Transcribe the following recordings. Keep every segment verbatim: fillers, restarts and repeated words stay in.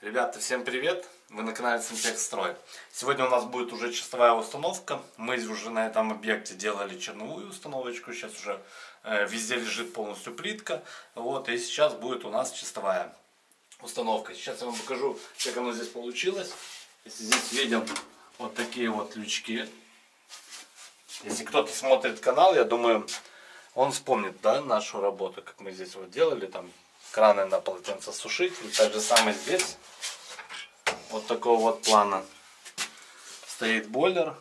Ребята, всем привет! Вы на канале Сантехстрой. Сегодня у нас будет уже чистовая установка. Мы уже на этом объекте делали черновую установочку. Сейчас уже э, везде лежит полностью плитка. Вот, и сейчас будет у нас чистовая установка. Сейчас я вам покажу, как оно здесь получилось. Если здесь видим вот такие вот лючки. Если кто-то смотрит канал, я думаю, он вспомнит, да, нашу работу, как мы здесь вот делали, там краны на полотенцесушитель. Так же самое здесь. Вот такого вот плана стоит бойлер.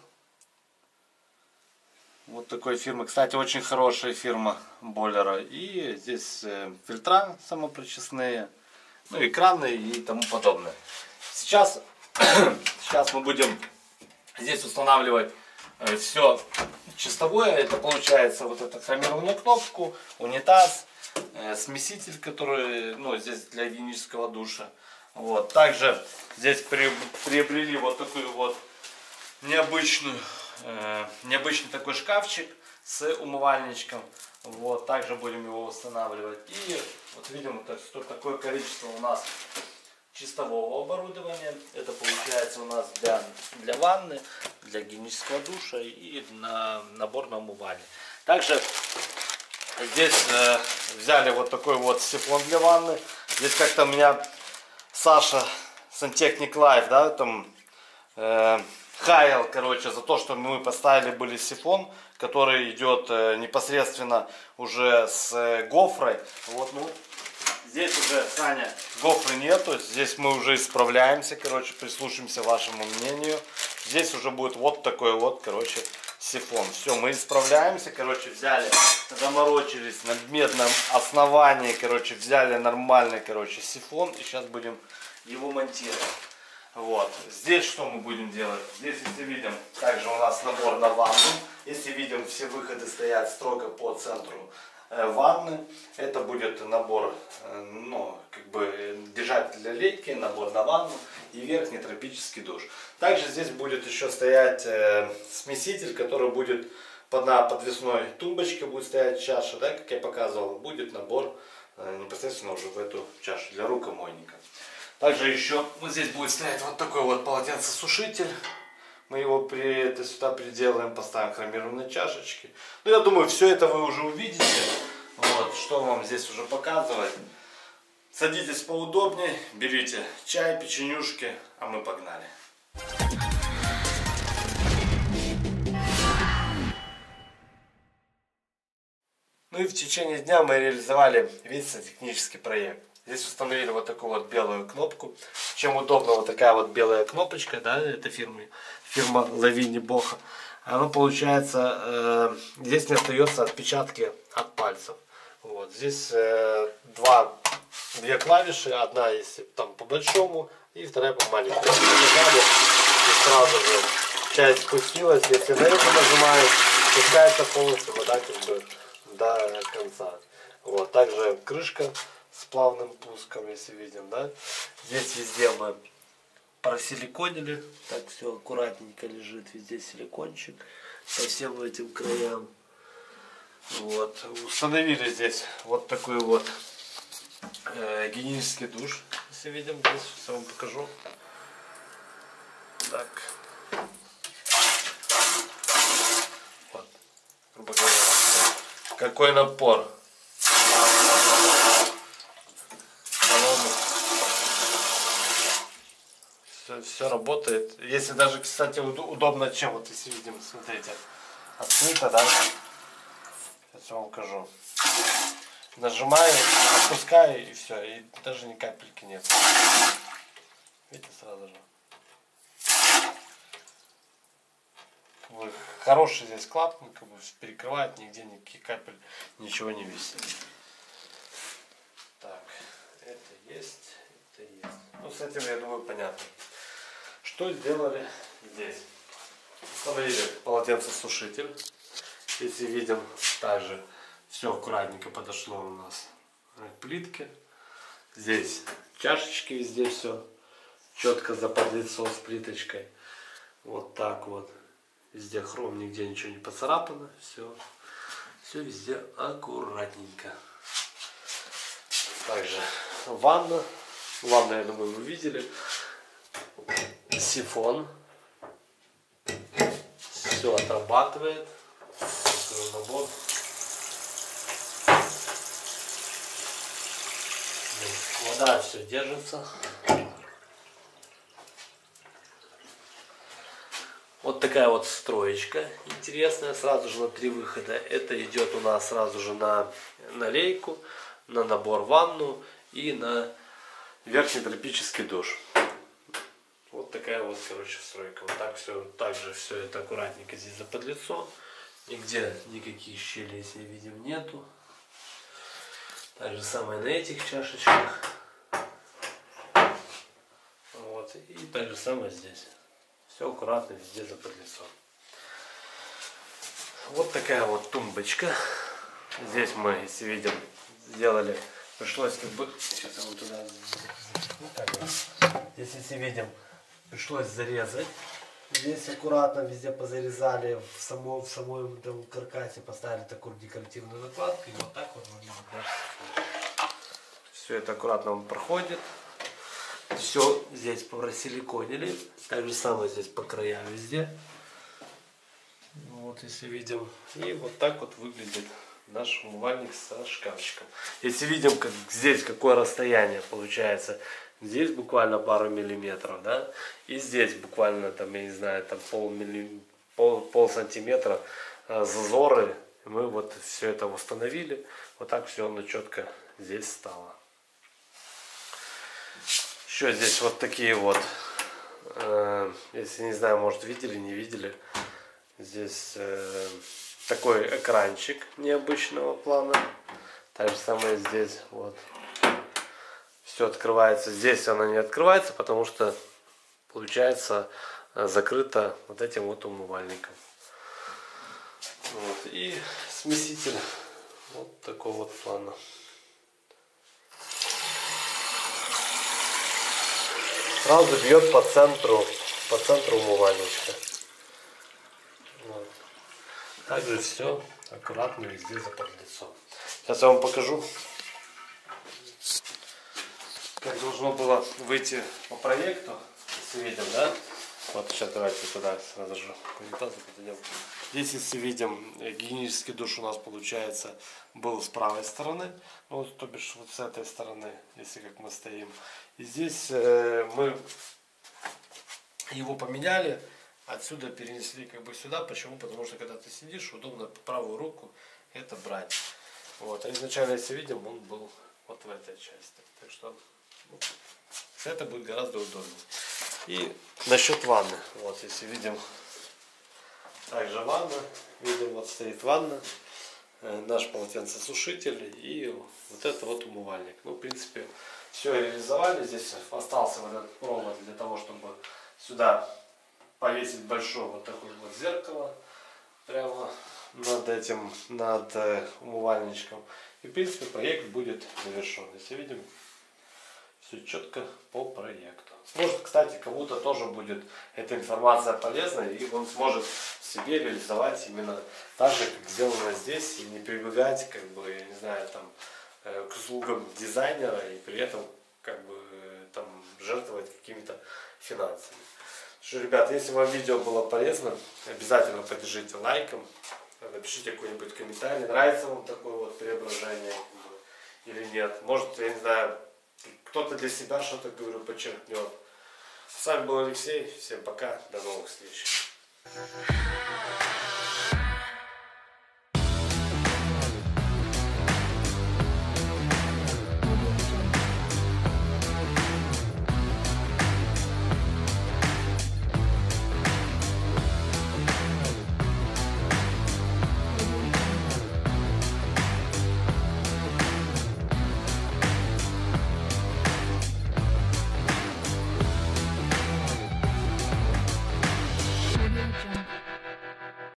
Вот такой фирмы. Кстати, очень хорошая фирма бойлера. И здесь фильтра самопрочистные, ну и краны и тому подобное. Сейчас, сейчас мы будем здесь устанавливать все чистовое. Это получается вот эта хромированную кнопку, унитаз, смеситель, который, ну, здесь для гигиенического душа. Вот. Также здесь приобрели вот такую вот необычную, э, необычный такой шкафчик с умывальничком. Вот. Также будем его устанавливать. И вот видим, что такое количество у нас чистового оборудования. Это получается у нас для, для ванны, для гигиенического душа и на набор на умывальник. Также здесь э, взяли вот такой вот сифон для ванны. Здесь как-то у меня Саша, Сантехник Лайф, да, там э, хаял, короче, за то, что мы поставили были сифон, который идет э, непосредственно уже с э, гофрой. Вот, ну, здесь уже, Саня, гофры нету, здесь мы уже исправляемся, короче, прислушаемся вашему мнению. Здесь уже будет вот такой вот, короче, сифон. Все, мы исправляемся, короче, взяли, заморочились на медном основании, короче, взяли нормальный, короче, сифон и сейчас будем его монтировать. Вот. Здесь что мы будем делать? Здесь, если видим, также у нас набор на ванну. Если видим, все выходы стоят строго по центру э, ванны. Это будет набор, э, ну, как бы, держатель для лейки, набор на ванну и верхний тропический душ. Также здесь будет еще стоять э, смеситель, который будет под, на подвесной тумбочке, будет стоять чаша, да, как я показывал, будет набор э, непосредственно уже в эту чашу для рукомойника. Также еще вот здесь будет стоять вот такой вот полотенцесушитель. Мы его при, это сюда приделаем, поставим хромированные чашечки. Ну, я думаю, все это вы уже увидите. Вот, что вам здесь уже показывать. Садитесь поудобнее, берите чай, печенюшки, а мы погнали. Ну и в течение дня мы реализовали весь технический проект. Здесь установили вот такую вот белую кнопку. Чем удобна вот такая вот белая кнопочка, да, это фирма, фирма Лавини Боха. Оно получается, э, здесь не остается отпечатки от пальцев. Вот, здесь э, два, две клавиши, одна если там по большому и вторая по маленькому. И сразу же часть спустилась, если на это нажимаешь, спускается полностью вода как бы до конца. Вот, также крышка с плавным пуском, если видим, да. Здесь везде мы просиликонили, так все аккуратненько лежит, везде силикончик по всем этим краям. Вот, установили здесь вот такой вот э, гигиенический душ, если видим, здесь все вам покажу. Так, вот, грубо говоря, какой напор. Все, все работает. Если даже, кстати, удобно, чем вот если видим, смотрите, открыто, да. Сейчас я вам покажу. Нажимаю, отпускаю и все, и даже ни капельки нет. Видите, сразу же. Как бы хороший здесь клапан, как бы перекрывает, нигде никаких капель, ничего не висит. Так, это есть, это есть. Ну, с этим, я думаю, понятно. Что сделали здесь? Установили полотенцесушитель. Если видим, также все аккуратненько подошло у нас к плитке. Здесь чашечки, везде все четко заподлицо с плиточкой. Вот так вот. Везде хром, нигде ничего не поцарапано. Все, все везде аккуратненько. Также ванна. Ванну, я думаю, вы видели. Сифон. Все отрабатывает. Набор. Вода все держится. Вот такая вот строечка интересная, сразу же на три выхода. Это идет у нас сразу же на, на лейку, на набор в ванну и на верхний тропический душ. Вот такая вот, короче, стройка. Вот так все, также все это аккуратненько здесь заподлицо. Нигде никаких щелей, если видим, нету. Так же самое на этих чашечках. Вот. И так же самое здесь. Все аккуратно везде заподлицо. Вот такая вот тумбочка. Здесь мы, если видим, сделали, пришлось как бы, сейчас я вот туда, ну, так вот. Здесь, если видим, пришлось зарезать. Здесь аккуратно везде позарезали, в самом, в самом там каркасе поставили такую декоративную накладку. И вот так вот можно. Все это аккуратно он проходит. Все здесь просиликонили. Так же самое здесь по краям везде. Вот если видим. И вот так вот выглядит наш умывальник со шкафчиком. Если видим, как здесь какое расстояние получается. Здесь буквально пару миллиметров, да. И здесь буквально там, я не знаю, там пол, милли... пол, пол сантиметра а, зазоры. Мы вот все это установили. Вот так все оно четко здесь стало. Еще здесь вот такие вот, э, если не знаю, может видели, не видели, здесь э, такой экранчик необычного плана. Так же самое здесь, вот, все открывается. Здесь оно не открывается, потому что получается закрыто вот этим вот умывальником. Вот. И смеситель вот такого вот плана. Сразу бьет по центру, по центру умывальничка. Вот. Также все аккуратно везде заподлицо. Сейчас я вам покажу, как должно было выйти по проекту. Если видим, да? Вот сейчас давайте туда сразу же в унитаз подойдем. Здесь, если видим, гигиенический душ у нас получается был с правой стороны, вот, то бишь вот с этой стороны, если как мы стоим. И здесь э, мы его поменяли, отсюда перенесли как бы сюда. Почему? Потому что когда ты сидишь, удобно по правую руку это брать. Вот. А изначально, если видим, он был вот в этой части. Так что ну, это будет гораздо удобнее. И насчет ванны. Вот, если видим, также ванна. Видим, вот стоит ванна, э, наш полотенцесушитель и вот это вот умывальник. Ну, в принципе, все реализовали. Здесь остался вот этот провод для того, чтобы сюда повесить большое вот такое вот зеркало прямо над этим, над э, умывальничком. И, в принципе, проект будет завершен. Если видим, все четко по проекту. Может, кстати, кому-то тоже будет эта информация полезной, и он сможет себе реализовать именно так же, как сделано здесь, и не прибегать, как бы, я не знаю, там, к услугам дизайнера, и при этом, как бы, там, жертвовать какими-то финансами. Что, ребята, если вам видео было полезно, обязательно поддержите лайком, напишите какой-нибудь комментарий, нравится вам такое вот преображение или нет. Может, я не знаю, кто-то для себя что-то, говорю, подчеркнет. С вами был Алексей, всем пока, до новых встреч.